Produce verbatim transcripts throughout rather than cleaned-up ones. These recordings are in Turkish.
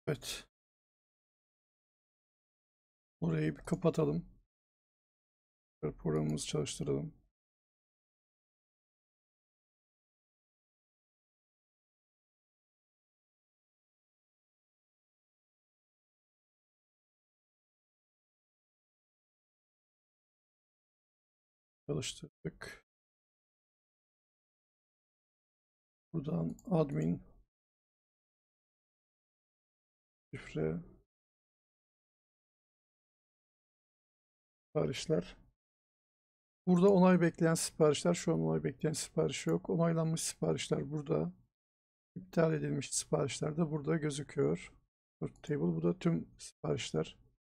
Evet. Burayı bir kapatalım. Programımızı çalıştıralım. Çalıştırdık. Buradan admin şifre siparişler. Burada onay bekleyen siparişler. Şu an onay bekleyen sipariş yok. Onaylanmış siparişler burada. İptal edilmiş siparişler de burada gözüküyor. Table. Bu da tüm siparişler.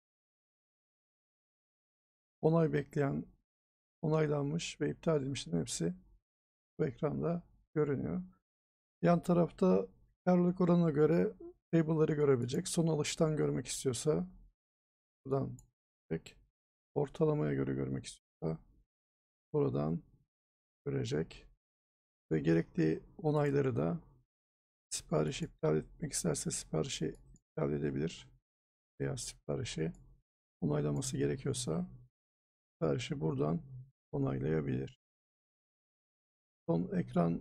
Onay bekleyen, onaylanmış ve iptal edilmişlerin hepsi bu ekranda görünüyor. Yan tarafta karlılık oranına göre table'ları görebilecek. Son alıştan görmek istiyorsa buradan görecek. Ortalamaya göre görmek istiyorsa buradan görecek. Ve gerekli onayları da sipariş iptal etmek isterse siparişi iptal edebilir. Veya siparişi onaylaması gerekiyorsa siparişi buradan onaylayabilir. Son ekran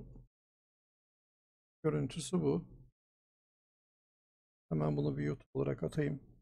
görüntüsü bu. Hemen bunu bir YouTube olarak atayım.